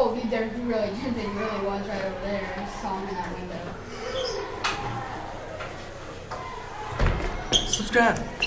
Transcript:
Oh, there really was right over there. I saw him in that window. Subscribe.